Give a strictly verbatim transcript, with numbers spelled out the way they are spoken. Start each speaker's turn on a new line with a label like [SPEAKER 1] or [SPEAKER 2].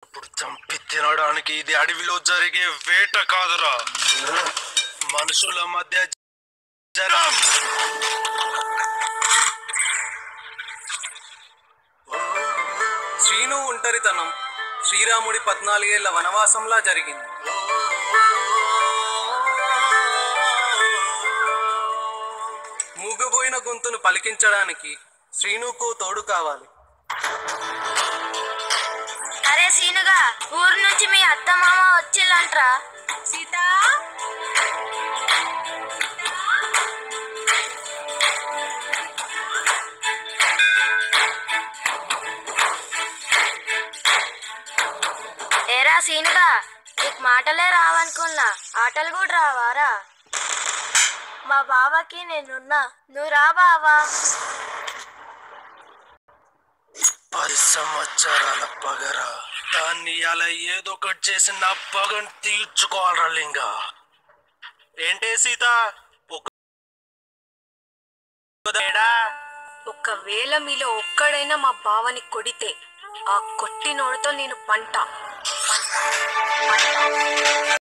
[SPEAKER 1] ఇప్పుడు చంపి తినడానికి ఇది అడవిలో జరిగే వేట కాదురా, మనుషుల మధ్య జరం.
[SPEAKER 2] శ్రీను ఒంటరితనం శ్రీరాముడి పద్నాలుగేళ్ల వనవాసంలా జరిగింది. మూగబోయిన గొంతును పలికించడానికి శ్రీనుకు తోడు కావాలి.
[SPEAKER 3] అరే సీనుగా, ఊరు నుంచి మీ అత్త మామ వచ్చిల్లంట్రా. సీత, ఏరా సీనుగా, నీకు మాటలే రావనుకున్నా, ఆటలు కూడా రావారా? మా బావకి నేనున్నా, నువ్వు రా బావా.
[SPEAKER 1] పది సంవత్సరాల పగరా, దాన్ని అలా ఏదో ఒకటి చేసి నా పగను తీర్చుకోవాలరా లింగా. ఏంటే సీత,
[SPEAKER 3] ఒకవేళ మీలో ఒక్కడైనా మా బావని కొడితే ఆ కొట్టినోడితో నేను పంట